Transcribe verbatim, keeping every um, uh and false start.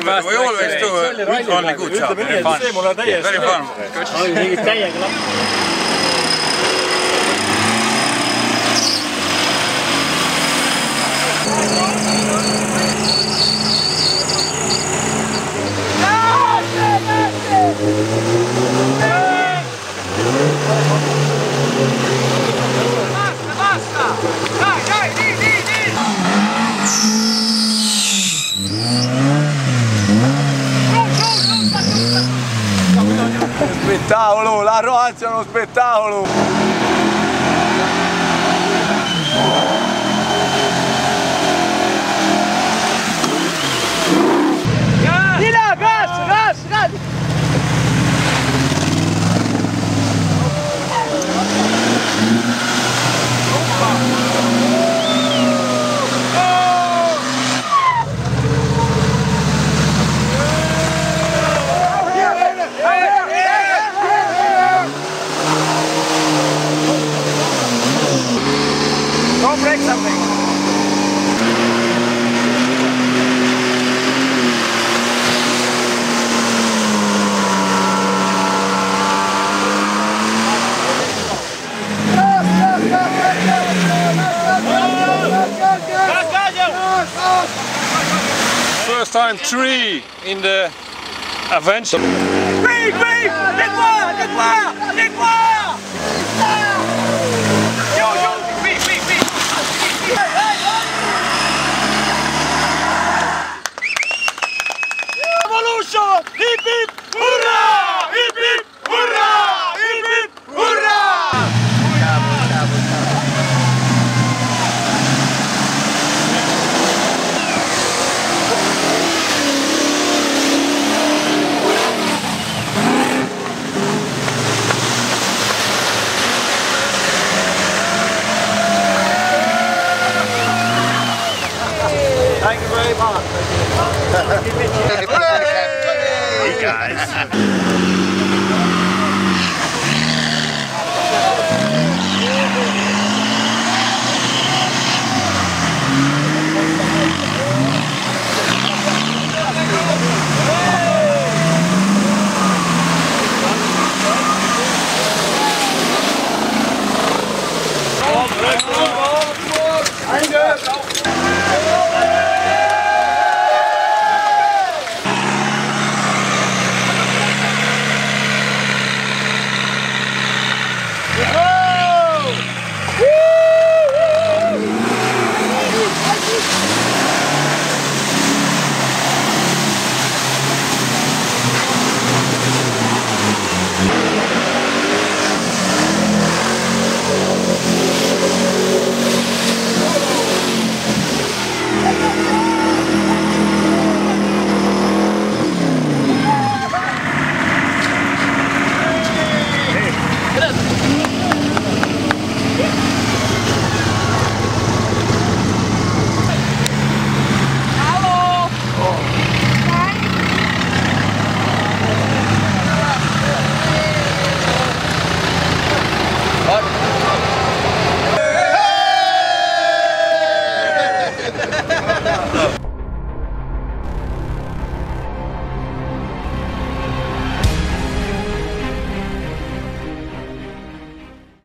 we always do only good job. Very fun. Very fun. Spettacolo, la Croazia è uno spettacolo! Di là, gas, gas, gas! Don't break something. First time three in the adventure. Quick, quick! Get one! Get one! Get one! Yo, yo! Quick, quick, quick! Revolution! Hip hip! Hurrah! Hip hip! Hurrah! Hip hip! Hurrah! Thank you very much. Hey guys.